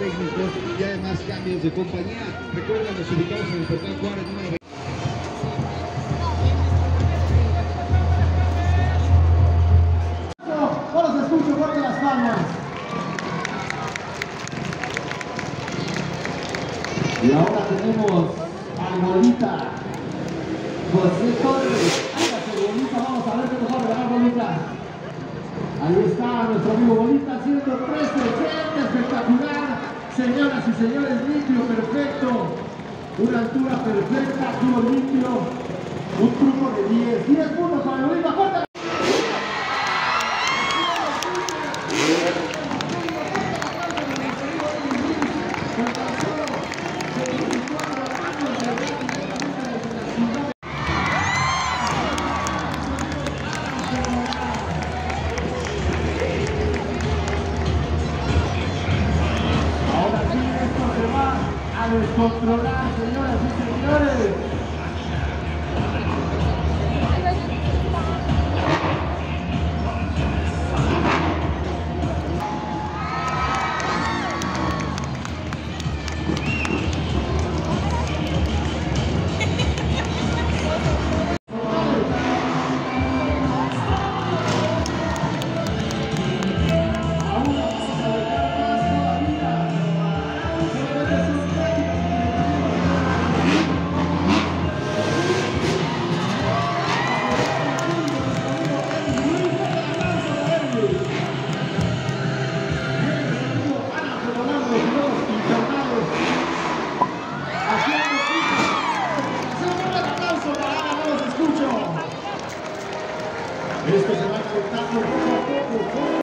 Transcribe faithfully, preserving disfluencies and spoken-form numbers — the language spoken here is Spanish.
técnicos y además cambios de compañía. Recuerden, nos ubicamos en el portal Juárez número veinte. No los escucho, fuerte las palmas. Y ahora tenemos al Bolita, José Torres. Hágase Bolita, vamos a ver qué nos va a regalar Bolita. Ahí está nuestro amigo Bolita haciendo tres sesenta, espectacular. Señoras y señores, limpio, perfecto. Una altura perfecta, tiro limpio. Un truco de diez. diez puntos para el Bolita, fuerte. A descontrolar, señoras y señores. Esto se va calentando poco a poco.